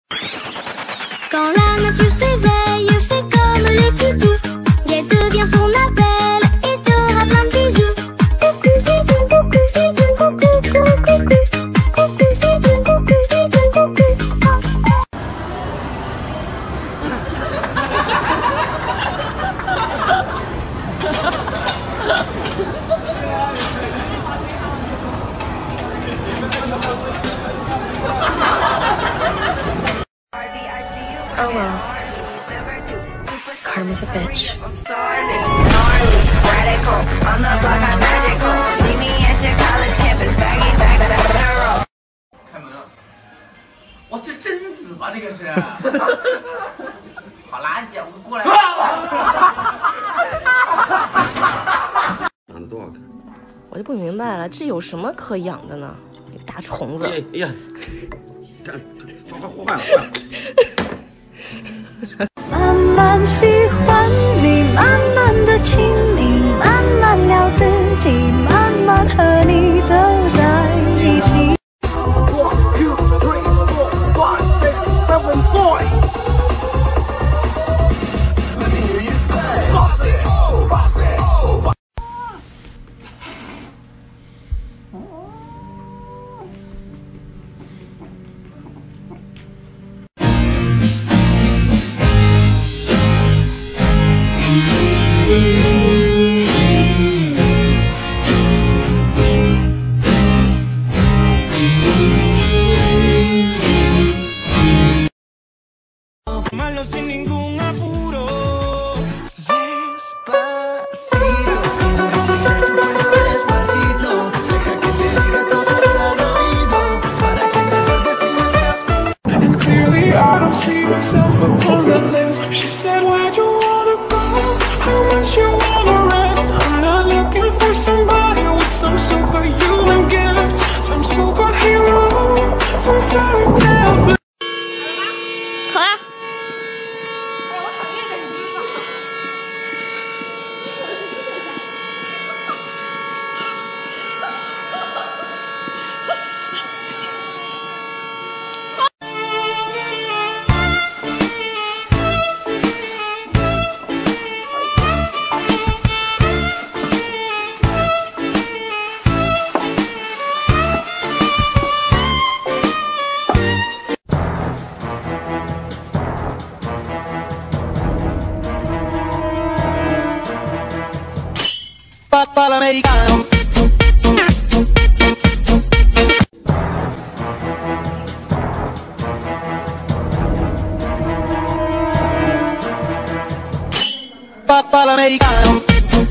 Quand la nature s'éveille, fais comme les toutous. Guette devient son appel et t'aura plein de bisous. Oh well. Karma's a bitch. 开门了！哇，这贞子吧，这个是。好垃圾，我过来。 养的多好看！ 我就不明白了，这有什么可养的呢？大虫子！ 哎呀，看，换了。 慢慢喜欢你，慢慢的亲密，慢慢聊自己，慢慢和你走在一起。 Malo sin ningún apuro. Despacito, quiero respirar tu cuerpo despacito. Deja que te diga cosas al oído para que te acuerdes si no estás conmigo. And clearly I don't see myself upon that list. She said, where'd you wanna go? How much you wanna rest? I'm not looking for somebody with some superhuman gifts, some superhero, some fairy tale. 好啦。 Papà l'americano. Papà l'americano.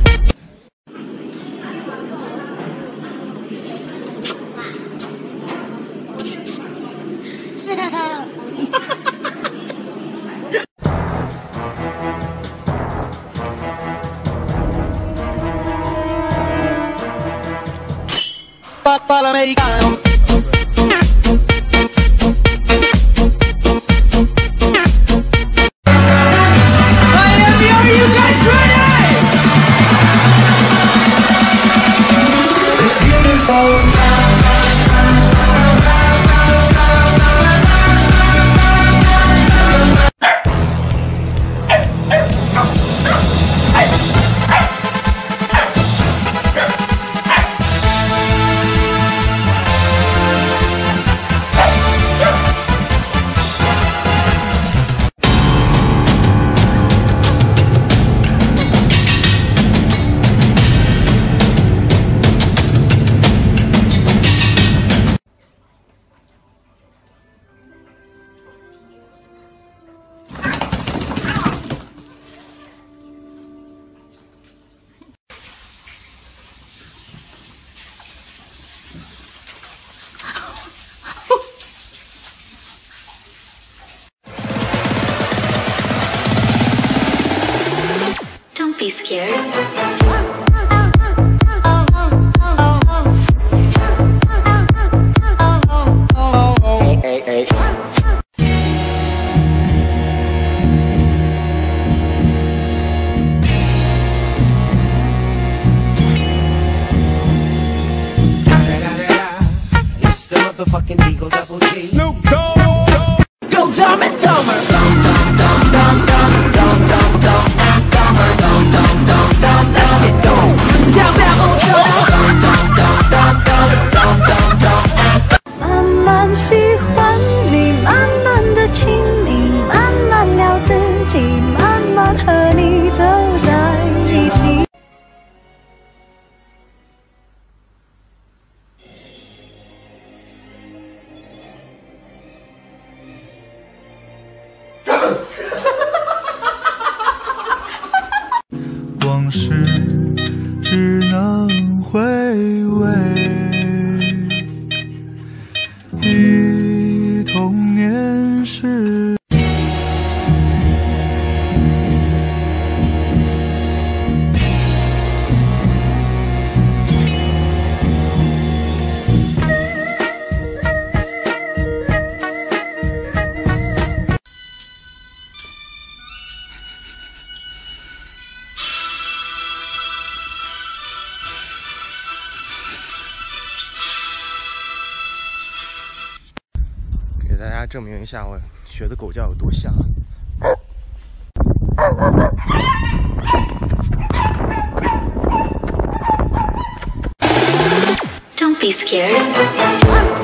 Papà l'americano. Don't be scared. Hey. It's the motherfucking Eagle Double G. Snoop Dogg. Go Dumb and Dumber. Let's get down, down, 慢慢喜欢你，慢慢的亲密，慢慢聊自己，慢慢和你走在一起。 往事只能回味，忆童年时。 给大家证明一下我学的狗叫有多像。 Don't be scared.